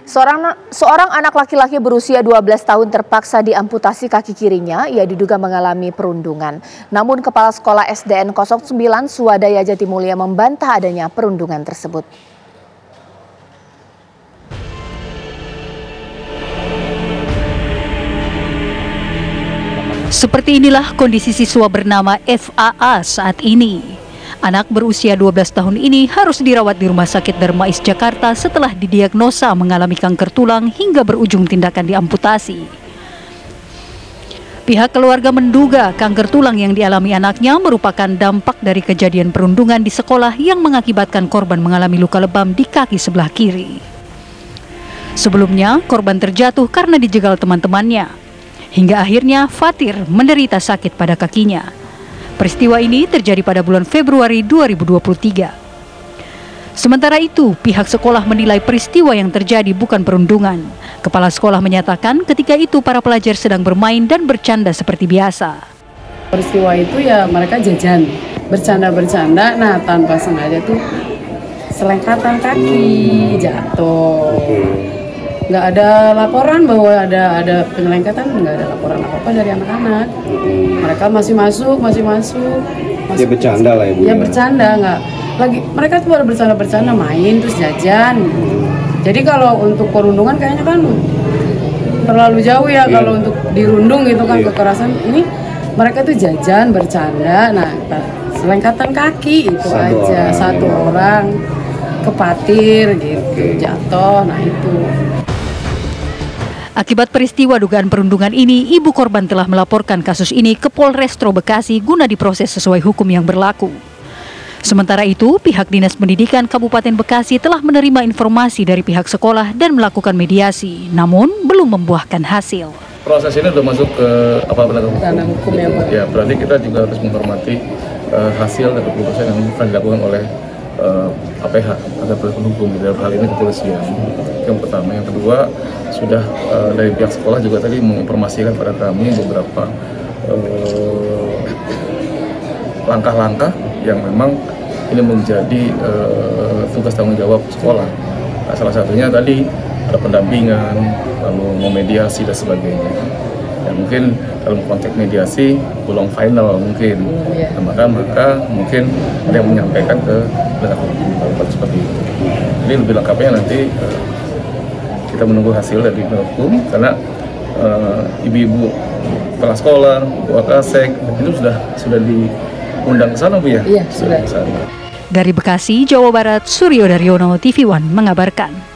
Seorang anak laki-laki berusia 12 tahun terpaksa diamputasi kaki kirinya. Ia diduga mengalami perundungan. Namun Kepala Sekolah SDN 09 Swadaya Jatimulya membantah adanya perundungan tersebut. Seperti inilah kondisi siswa bernama FAA saat ini. Anak berusia 12 tahun ini harus dirawat di Rumah Sakit Darmais Jakarta setelah didiagnosa mengalami kanker tulang hingga berujung tindakan diamputasi. Pihak keluarga menduga kanker tulang yang dialami anaknya merupakan dampak dari kejadian perundungan di sekolah yang mengakibatkan korban mengalami luka lebam di kaki sebelah kiri. Sebelumnya, korban terjatuh karena dijegal teman-temannya. Hingga akhirnya Fatir menderita sakit pada kakinya. Peristiwa ini terjadi pada bulan Februari 2023. Sementara itu, pihak sekolah menilai peristiwa yang terjadi bukan perundungan. Kepala sekolah menyatakan ketika itu para pelajar sedang bermain dan bercanda seperti biasa. Peristiwa itu ya mereka jajan, bercanda-bercanda, nah tanpa sengaja tuh selengkatan kaki jatuh. Nggak ada laporan bahwa ada penyelengkatan, nggak ada laporan apa-apa dari anak-anak. Mereka masih masuk. Ya bercanda lah ibu. Ya bercanda, nggak lagi. Mereka tuh baru bercanda main terus jajan. Jadi kalau untuk perundungan kayaknya kan terlalu jauh ya. Kalau untuk dirundung itu kan kekerasan. Ini mereka tuh jajan bercanda. Nah selengkatan kaki itu satu orang kepatir gitu jatuh. Nah itu. Akibat peristiwa dugaan perundungan ini, ibu korban telah melaporkan kasus ini ke Polrestro Bekasi guna diproses sesuai hukum yang berlaku. Sementara itu, pihak Dinas Pendidikan Kabupaten Bekasi telah menerima informasi dari pihak sekolah dan melakukan mediasi, namun belum membuahkan hasil. Proses ini sudah masuk ke penegak hukum ya, Pak. Ya, berarti kita juga harus menghormati hasil dari keputusan yang akan dilakukan oleh APH atau penegak hukum, dalam hal ini kepolisian. Yang pertama, yang kedua sudah dari pihak sekolah juga tadi menginformasikan pada kami beberapa langkah-langkah yang memang ini menjadi tugas tanggung jawab sekolah. Nah, salah satunya tadi ada pendampingan, lalu memediasi dan sebagainya. Ya, mungkin dalam konteks mediasi belum final mungkin, nah, maka mungkin ada yang menyampaikan ke penegak hukum seperti itu. Jadi lebih lengkapnya nanti kita menunggu hasil dari penegak hukum, karena ibu-ibu kepala sekolah, Wakasek itu sudah diundang ke sana, Bu ya? Iya, sudah. Dari Bekasi, Jawa Barat, Suryo Daryono, TV One mengabarkan.